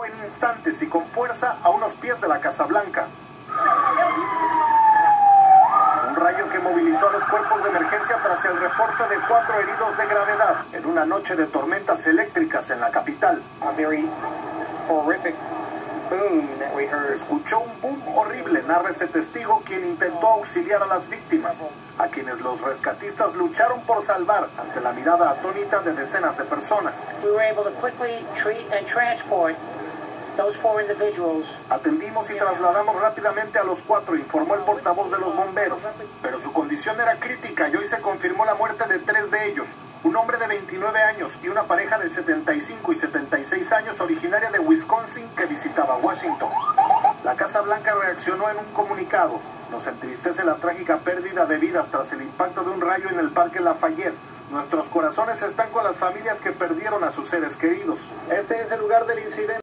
en instantes y con fuerza a unos pies de la Casa Blanca. Un rayo que movilizó a los cuerpos de emergencia tras el reporte de 4 heridos de gravedad en una noche de tormentas eléctricas en la capital. Se escuchó un boom horrible, narra este testigo, quien intentó auxiliar a las víctimas, a quienes los rescatistas lucharon por salvar ante la mirada atónita de decenas de personas. Atendimos y trasladamos rápidamente a los 4, informó el portavoz de los bomberos, pero su condición era crítica y hoy se confirmó la muerte de 3 de ellos, un hombre de 29 años y una pareja de 75 y 76 años originaria de Wisconsin que visitaba Washington. La Casa Blanca reaccionó en un comunicado. Nos entristece la trágica pérdida de vidas tras el impacto de un rayo en el Parque Lafayette. Nuestros corazones están con las familias que perdieron a sus seres queridos. Este es el lugar del incidente.